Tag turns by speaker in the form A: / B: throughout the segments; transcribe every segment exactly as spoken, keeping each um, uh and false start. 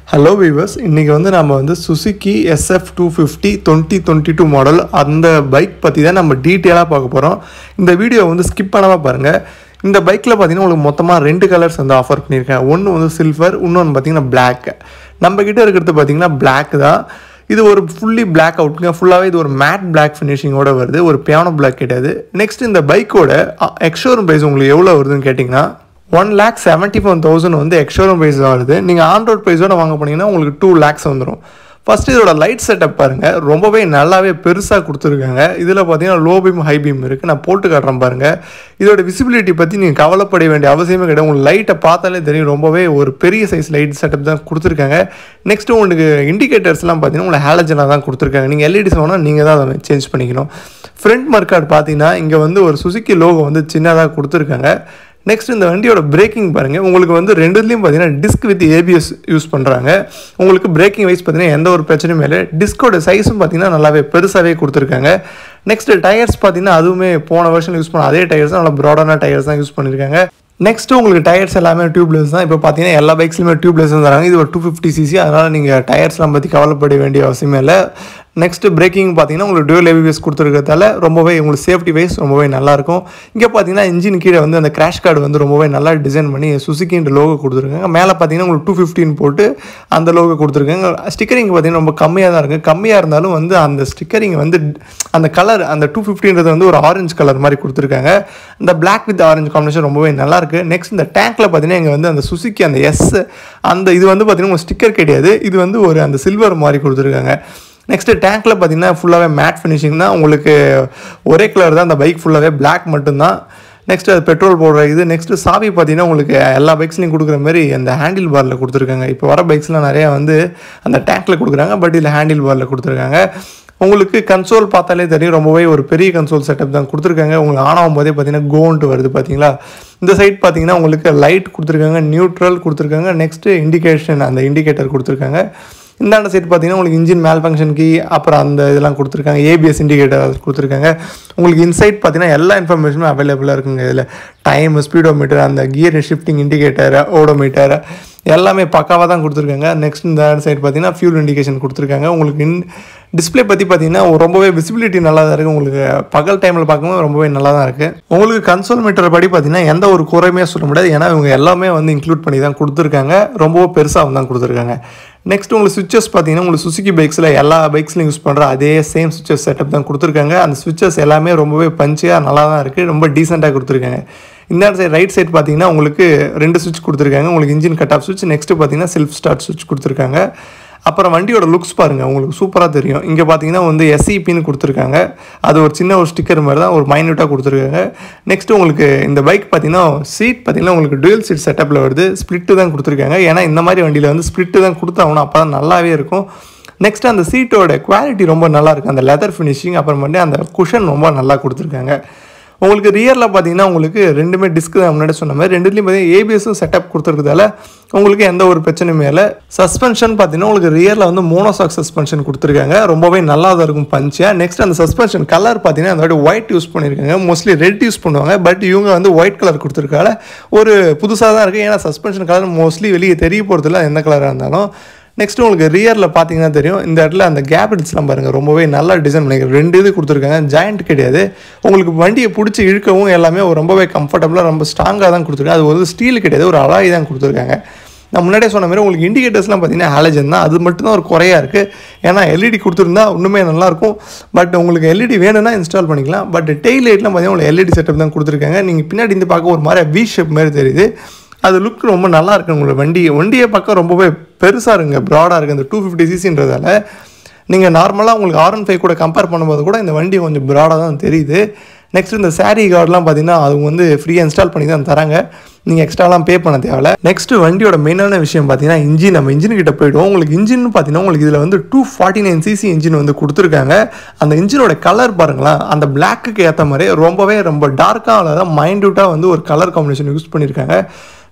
A: Hello viewers, இன்னைக்கு வந்து நாம வந்து Suzuki S F two fifty twenty twenty-two model அந்த பைக் பத்தி தான் நம்ம டீடைலா பார்க்க போறோம். இந்த வீடியோ வந்து ஸ்கிப் பண்ணாம பாருங்க. இந்த பைக்ல பாத்தீங்கன்னா உங்களுக்கு மொத்தமா ரெண்டு கலர்ஸ் வந்து ஆஃபர் பண்ணிருக்கேன். ஒன்னு வந்து சில்வர், இன்னொன்னு பாத்தீங்கன்னா Black. நம்ம கிட்ட இருக்குது பாத்தீங்கன்னா Black தான். இது ஒரு fully black outங்க, ஃபுல்லாவே இது ஒரு matte black finishing ஓட வருது. ஒரு piano black கிடையாது. நெக்ஸ்ட் இந்த பைக்கோட எக்ஸ்-ஷோரூம் பிரைஸ் உங்களுக்கு எவ்வளவு வருதுன்னு கேட்டிங்கனா one lakh seventy-one thousand வந்து எக்ஸ்-ஷோரூம் பிரைஸ் வருது. நீங்க ஆன் ரோட் பிரைஸோட வாங்க போனீங்கன்னா உங்களுக்கு two lakhs வந்துரும். ஃபர்ஸ்ட் இதோட லைட் செட்டப் பாருங்க, ரொம்பவே நல்லாவே பெருசா கொடுத்துருக்காங்க. இதுல பாத்தீங்கன்னா லோ பீம் ஹை பீம் இருக்கு. நான் போட்டு காட்டுறேன் பாருங்க. இதோட விசிபிலிட்டி பத்தி நீங்க கவலைப்பட வேண்டிய அவசியமே கிடையாது. உங்களுக்கு லைட்டை பார்த்தாலே தெரியும், ரொம்பவே ஒரு பெரிய சைஸ் லைட் செட்டப் தான் கொடுத்துருக்காங்க. நெக்ஸ்ட் உங்களுக்கு இண்டிகேட்டர்ஸ்லாம் பார்த்தீங்கன்னா உங்களுக்கு ஹாலஜனாக தான் கொடுத்துருக்காங்க. நீங்கள் எல்இடிஸ் வேணால் நீங்கள் தான் அதை சேஞ்ச் பண்ணிக்கணும். ஃப்ரண்ட் மர்க்கார்டு பார்த்தீங்கன்னா இங்கே வந்து ஒரு சுசுக்கி லோகோ வந்து சின்னதாக கொடுத்துருக்காங்க. நெக்ஸ்ட் இந்த வண்டியோட பிரேக்கிங் பாருங்கள், உங்களுக்கு வந்து ரெண்டுலேயும் பார்த்தீங்கன்னா டிஸ்க் வித் ஏபிஎஸ் யூஸ் பண்ணுறாங்க. உங்களுக்கு பிரேக்கிங் வைஸ் பார்த்தீங்கன்னா எந்த ஒரு பிரச்சனையும் இல்லை. டிஸ்கோட சைஸும் பார்த்தீங்கன்னா நல்லாவே பெருசாகவே கொடுத்துருக்காங்க. நெக்ஸ்ட் டயர்ஸ் பார்த்தீங்கன்னா அதுவுமே போன வருஷம் யூஸ் பண்ண அதே டயர்ஸ் தான், நல்லா ப்ராடான டயர்ஸ் தான் யூஸ் பண்ணியிருக்காங்க. நெக்ஸ்ட் உங்களுக்கு டயர்ஸ் எல்லாமே டியூப்லெஸ் தான். இப்போ பார்த்தீங்கன்னா எல்லா பைக்ஸ்லையுமே டியூப்லெஸ் தராங்க. இது ஒரு டூ ஃபிஃப்டி சிசி, அதனால் நீங்கள் டயர்ஸ்லாம் பற்றி கவலைப்பட வேண்டிய அவசியமே இல்லை. நெக்ஸ்ட் பிரேக்கிங் பார்த்தீங்கன்னா உங்களுக்கு டியூல் ஏபிஎஸ் கொடுத்துருக்கிறதால ரொம்பவே உங்களுக்கு சேஃப்டி வைஸ் ரொம்பவே நல்லாயிருக்கும். இங்கே பார்த்தீங்கன்னா இன்ஜின் கீழே வந்து அந்த கிராஷ் கார்டு வந்து ரொம்பவே நல்லா டிசைன் பண்ணி சுசுக்கின்ற லோகோ கொடுத்துருக்காங்க. மேலே பார்த்தீங்கன்னா உங்களுக்கு டூ ஃபிஃப்டின் போட்டு அந்த லோகோ கொடுத்துருக்காங்க. ஸ்டிக்கரிங் பார்த்தீங்கன்னா ரொம்ப கம்மியாக தான் இருக்குது. கம்மியாக இருந்தாலும் வந்து அந்த ஸ்டிக்கரிங் வந்து அந்த கலர் அந்த டூ ஃபிஃப்டின்றது வந்து ஒரு ஆரஞ்சு கலர் மாதிரி கொடுத்துருக்காங்க. இந்த பிளாக் வித் ஆரஞ்சு காம்பினேஷன் ரொம்பவே நல்லாயிருக்கு. நெக்ஸ்ட் இந்த டேங்க்கில் பார்த்தீங்கன்னா இங்கே வந்து அந்த சுசுக்கி அந்த எஸ் அந்த இது வந்து பார்த்தீங்கன்னா ஸ்டிக்கர் கிடையாது, இது வந்து ஒரு அந்த சில்வர் மாதிரி கொடுத்துருக்காங்க. நெக்ஸ்ட்டு டேங்க்கில் பார்த்தீங்கன்னா ஃபுல்லாகவே மேட் ஃபினிஷிங் தான். உங்களுக்கு ஒரே கலர் தான், அந்த பைக் ஃபுல்லாகவே பிளாக் மட்டும்தான். நெக்ஸ்ட்டு அது பெட்ரோல் போடுற இது. நெக்ஸ்ட்டு சாவி பார்த்தீங்கன்னா உங்களுக்கு எல்லா பைக்ஸ்லையும் கொடுக்குற மாதிரி அந்த ஹேண்டில் பாரில் கொடுத்துருக்காங்க. இப்போ வர பைக்ஸ்லாம் நிறையா வந்து அந்த டேங்க்கில் கொடுக்குறாங்க, பட் இதில் ஹேண்டில் பாரில் கொடுத்துருக்காங்க. உங்களுக்கு கன்சோல் பார்த்தாலே தெரியும், ரொம்பவே ஒரு பெரிய கன்சோல் செட்டப் தான் கொடுத்துருக்காங்க. உங்களுக்கு ஆன் ஆகும் போதே பார்த்தீங்கன்னா கோன்ட்டு வருது பார்த்தீங்களா. இந்த சைட் பார்த்தீங்கன்னா உங்களுக்கு லைட் கொடுத்துருக்காங்க, நியூட்ரல் கொடுத்துருக்காங்க. நெக்ஸ்ட்டு இண்டிகேஷன் அந்த இண்டிகேட்டர் கொடுத்துருக்காங்க. இந்தாண்ட சைட் பார்த்தீங்கன்னா உங்களுக்கு இன்ஜின் மேல் ஃபங்க்ஷன் கீ, அப்புறம் அந்த இதெல்லாம் கொடுத்துருக்காங்க. ஏபிஎஸ் இண்டிகேட்டர் கொடுத்துருக்காங்க. உங்களுக்கு இன்சைட் பார்த்தீங்கன்னா எல்லா இன்ஃபர்மேஷனும் அவைலபிளாக இருக்குங்க. இதில் டைம், ஸ்பீடோமீட்டர், அந்த கியர் ஷிஃப்டிங் இண்டிகேட்டர், ஓடோமீட்டர் எல்லாமே பக்காவாக தான் கொடுத்துருக்காங்க. நெக்ஸ்ட் இந்த சைட் பார்த்தீங்கன்னா ஃபியூல் இண்டிகேஷன் கொடுத்துருக்காங்க. உங்களுக்கு இன் டிஸ்பிளே பற்றி பார்த்தீங்கன்னா ரொம்பவே விசிபிலிட்டி நல்லா தான் இருக்குது. உங்களுக்கு பகல் டைமில் பார்க்கும்போது ரொம்பவே நல்லா தான் இருக்குது. உங்களுக்கு கன்சோல் மீட்டர் படி பார்த்தீங்கன்னா எந்த ஒரு குறையுமே சொல்ல முடியாது, ஏன்னா இவங்க எல்லாமே வந்து இன்க்ளூட் பண்ணி தான் கொடுத்துருக்காங்க. ரொம்பவே பெருசாக தான் கொடுத்துருக்காங்க. நெக்ஸ்ட் உங்களுக்கு சுவிச்சஸ் பார்த்தீங்கன்னா உங்களுக்கு சுசுக்கி பைக்ஸில் எல்லா பைக்ஸ்லையும் யூஸ் பண்ணுற அதே சேம் சுவிச்சஸ் செட்டப் தான் கொடுத்துருக்காங்க. அந்த சுவிச்சஸ் எல்லாமே ரொம்பவே பஞ்சியாக நல்லா தான் இருக்குது, ரொம்ப டீசெண்டாக கொடுத்துருக்காங்க. இந்த சைட் ரைட் சைட் பார்த்தீங்கன்னா உங்களுக்கு ரெண்டு சுவிட்ச் கொடுத்துருக்காங்க. உங்களுக்கு இன்ஜின் கட் ஆஃப் சுவிட்ச், நெக்ஸ்ட்டு பார்த்தீங்கன்னா செல்ஃப் ஸ்டார்ட் சுவிட்ச் கொடுத்துருக்காங்க. அப்புறம் வண்டியோட லுக்ஸ் பாருங்கள், உங்களுக்கு சூப்பராக தெரியும். இங்கே பார்த்தீங்கன்னா வந்து எஸ்இபின்னு கொடுத்துருக்காங்க. அது ஒரு சின்ன ஒரு ஸ்டிக்கர் மாதிரி தான், ஒரு மைன்யூட்டாக கொடுத்துருக்காங்க. நெக்ஸ்ட்டு உங்களுக்கு இந்த பைக் பார்த்தீங்கன்னா சீட் பார்த்தீங்கன்னா உங்களுக்கு டுவல் சீட் செட்டப்பில் வருது. ஸ்ப்ளிட்டு தான் கொடுத்துருக்காங்க, ஏன்னா இந்த மாதிரி வண்டியில் வந்து ஸ்ப்ளிட்டு தான் கொடுத்தாகணும், அப்போ தான் நல்லாவே இருக்கும். நெக்ஸ்ட்டு அந்த சீட்டோட குவாலிட்டி ரொம்ப நல்லா இருக்குது. அந்த லெதர் ஃபினிஷிங், அப்புறமேட்டு அந்த குஷன் ரொம்ப நல்லா கொடுத்துருக்காங்க. உங்களுக்கு ரியரில் பார்த்தீங்கன்னா உங்களுக்கு ரெண்டுமே டிஸ்க் தான், முன்னாடி சொன்ன மாதிரி ரெண்டுலேயும் பார்த்தீங்கன்னா ஏபிஎஸும் செட்டப் கொடுத்துருக்கிறதால உங்களுக்கு எந்த ஒரு பிரச்சனையுமே இல்லை. சஸ்பென்ஷன் பார்த்தீங்கன்னா உங்களுக்கு ரியரில் வந்து மோனோசாக் சஸ்பென்ஷன் கொடுத்துருக்காங்க, ரொம்பவே நல்லா தான் இருக்கும் பஞ்சியாக. நெக்ஸ்ட் அந்த சஸ்பென்ஷன் கலர் பார்த்தீங்கன்னா அந்த வாட்டி ஒயிட் யூஸ் பண்ணியிருக்காங்க. மோஸ்ட்லி ரெட் யூஸ் பண்ணுவாங்க, பட் இவங்க வந்து ஒயிட் கலர் கொடுத்துருக்கால ஒரு புதுசாக தான் இருக்குது. ஏன்னா சஸ்பென்ஷன் கலர் மோஸ்ட்லி வெளியே தெரிய போகிறதில்ல எந்த கலராக இருந்தாலும். நெக்ஸ்ட் உங்களுக்கு ரியரில் பார்த்தீங்கன்னா தெரியும், இந்த இடத்துல அந்த கேபிட்ஸ்லாம் பாருங்கள், ரொம்பவே நல்லா டிசைன் பண்ணியிருக்காங்க. ரெண்டு இது கொடுத்துருக்காங்க, ஜாயிண்ட் கிடையாது. உங்களுக்கு வண்டியை பிடிச்சி இழுக்கவும் எல்லாமே ரொம்பவே கம்ஃபர்டபுளாக ரொம்ப ஸ்ட்ராங்காக தான் கொடுத்துருக்காங்க. அது ஒரு ஸ்டீல் கிடையாது, ஒரு அலாய் தான் கொடுத்துருக்காங்க. நான் முன்னாடியே சொன்ன மாதிரி உங்களுக்கு இண்டிகேட்டர்ஸ்லாம் பார்த்தீங்கன்னா ஹாலஜன் தான், அது மட்டும் தான் ஒரு குறையாக இருக்குது. ஏன்னா எல்இடி கொடுத்துருந்தா இன்னுமே நல்லாயிருக்கும், பட் உங்களுக்கு எல்இடி வேணும்னா இன்ஸ்டால் பண்ணிக்கலாம். பட் டெய்ல் லைட்லாம் பார்த்தீங்கன்னா உங்களுக்கு எல்இடி செட்டப் தான் கொடுத்துருக்காங்க. நீங்கள் பின்னாடி இருந்து பார்க்க ஒரு மாதிரி வி ஷேப் மாதிரி தெரியுது, அது லுக் ரொம்ப நல்லா இருக்குது. உங்களுக்கு வண்டி வண்டியை பார்க்க ரொம்பவே பெருசாக இருக்குங்க, ப்ராடாக இருக்குது. அந்த டூ ஃபிஃப்டி சிசின்றதால நீங்கள் நார்மலாக உங்களுக்கு ஆர் ஒன் ஃபைவ் கூட கம்பேர் பண்ணும்போது கூட இந்த வண்டி கொஞ்சம் ப்ராடாக தான் தெரியுது. நெக்ஸ்ட் இந்த சாரி கார்டெலாம் பார்த்தீங்கன்னா அவங்க வந்து ஃப்ரீயாக இன்ஸ்டால் பண்ணி தான் தராங்க, நீங்கள் எக்ஸ்ட்ராலாம் பே பண்ண தேவையில்ல. நெக்ஸ்ட் வண்டியோட மெயினான விஷயம் பார்த்தீங்கன்னா இன்ஜின். நம்ம இன்ஜின் கிட்ட போய்டுவோம். உங்களுக்கு இன்ஜின் பார்த்தீங்கன்னா உங்களுக்கு இதில் வந்து two forty nine CC engine வந்து கொடுத்துருக்காங்க. அந்த இன்ஜினோட கலர் பாருங்களேன், அந்த பிளாக்குக்கு ஏற்ற மாதிரி ரொம்பவே ரொம்ப டார்க்காக அதாவது மைன்யூட்டாக வந்து ஒரு கலர் காம்பினேஷன் யூஸ் பண்ணியிருக்காங்க.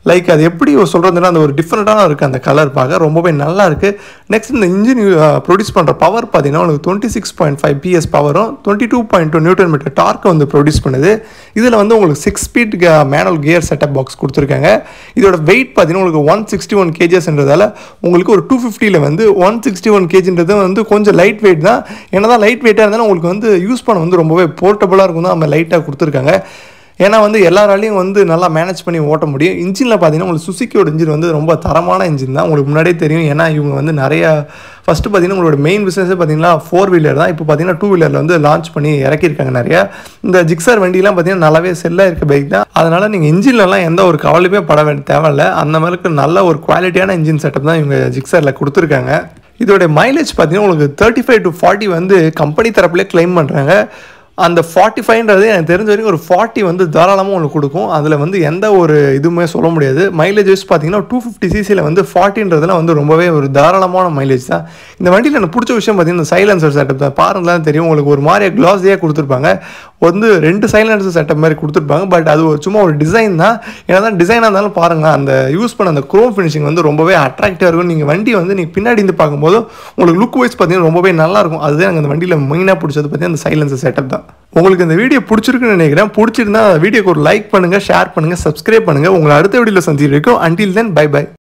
A: லைக் அது எப்படி சொல்கிறதுனா அந்த ஒரு டிஃப்ரெண்ட்டான இருக்குது அந்த கலர் பார்க்க ரொம்பவே நல்லா இருக்குது. நெக்ஸ்ட் இந்த இன்ஜின் ப்ரொடியூஸ் பண்ணுற பவர் பார்த்தீங்கன்னா உங்களுக்கு twenty six point five PS பவரும் twenty two point two newton metre torque வந்து ப்ரொடியூஸ் பண்ணுது. இதில் வந்து உங்களுக்கு six speed manual gear setup box கொடுத்துருக்காங்க. இதோட வெயிட் பார்த்தீங்கன்னா உங்களுக்கு ஒன் சிக்ஸ்டி ஒன் கேஜஸ்ன்றதால உங்களுக்கு ஒரு டூ ஃபிஃப்டியில் வந்து ஒன் சிக்ஸ்டி ஒன் கேஜின்றது வந்து கொஞ்சம் லைட் வெயிட் தான். ஏன்னா தான் லைட் வெயிட்டாக இருந்தாலும் உங்களுக்கு வந்து யூஸ் பண்ண வந்து ரொம்பவே போர்ட்டபுளாக இருக்கும் தான் நம்ம லைட்டாக கொடுத்துருக்காங்க. ஏன்னா வந்து எல்லாராலையும் வந்து நல்லா மேனேஜ் பண்ணி ஓட்ட முடியும். இன்ஜினில் பார்த்தீங்கன்னா உங்களுக்கு சுசுக்கியோட இன்ஜின் வந்து ரொம்ப தரமான இன்ஜின் தான், உங்களுக்கு முன்னாடியே தெரியும். ஏன்னா இவங்க வந்து நிறையா ஃபஸ்ட்டு பார்த்தீங்கன்னா உங்களோட மெயின் பிஸ்னஸே பார்த்தீங்கன்னா ஃபோர் வீலர் தான். இப்போ பார்த்தீங்கன்னா டூ வீலரில் வந்து லான்ச் பண்ணி இறக்கியிருக்காங்க நிறையா. இந்த ஜிக்ஸர் வண்டிலாம் பார்த்தீங்கன்னா நல்லாவே செல்லாக இருக்க பைக் தான். அதனால் நீங்கள் இன்ஜின்லலாம் எந்த ஒரு கவலையுமே பட வேண்டிய தேவையில்லை. அந்த மாதிரி நல்ல ஒரு குவாலிட்டியான இன்ஜின் செட்டப் தான் இவங்க ஜிக்ஸரில் கொடுத்துருக்காங்க. இதோட மைலேஜ் பார்த்தீங்கன்னா உங்களுக்கு தேர்ட்டி ஃபைவ் டு ஃபார்ட்டி வந்து கம்பெனி தரப்புலேயே கிளைம் பண்ணுறாங்க. அந்த ஃபார்ட்டி ஃபைவ்ன்றது எனக்கு தெரிஞ்ச வரைக்கும் ஒரு ஃபார்ட்டி வந்து தாராளமாக உங்களுக்கு கொடுக்கும். அதில் வந்து எந்த ஒரு இதுவுமே சொல்ல முடியாது. மைலேஜ் வைஸ் பார்த்தீங்கன்னா டூ ஃபிஃப்டி சிசியில் வந்து ஃபார்ட்டின்றதுலாம் வந்து ரொம்பவே ஒரு தாராளமான மைலேஜ் தான். இந்த வண்டியில் எனக்கு பிடிச்ச விஷயம் பார்த்தீங்கன்னா சைலன்சர் செட்டப் தான். பாருங்களாம் தெரியும் உங்களுக்கு ஒரு மாதிரியா கிளாஸியாக கொடுத்துருப்பாங்க. வந்து ரெண்டு சைலன்சர் செட்டப் மாதிரி கொடுத்துருப்பாங்க. பட் அது ஒரு சும்மா ஒரு டிசைன் தான். ஏன்னா தான் டிசைனாக இருந்தாலும் பாருங்கள் அந்த யூஸ் பண்ண அந்த குரோம் ஃபினிஷிங் வந்து ரொம்பவே அட்ராக்டிவாக இருக்கும். நீங்கள் வண்டி வந்து நீங்கள் பின்னாடி இருந்து பார்க்கும்போது உங்களுக்கு லுக் வைஸ் பார்த்தீங்கன்னா ரொம்பவே நல்லாயிருக்கும். அதுதான் எனக்கு அந்த வண்டியில் மெயினாக பிடிச்சது பார்த்தீங்கன்னா அந்த சைலன்சர் செட்டப் தான். உங்களுக்கு இந்த வீடியோ பிடிச்சிருக்குன்னு நினைக்கிறேன். பிடிச்சிருந்தா வீடியோக்கு ஒரு லைக் பண்ணுங்கள், ஷேர் பண்ணுங்கள், சப்ஸ்கிரைப் பண்ணுங்கள். உங்களை அடுத்த வீடியோவில் சந்திக்கிறோம். Until then bye by.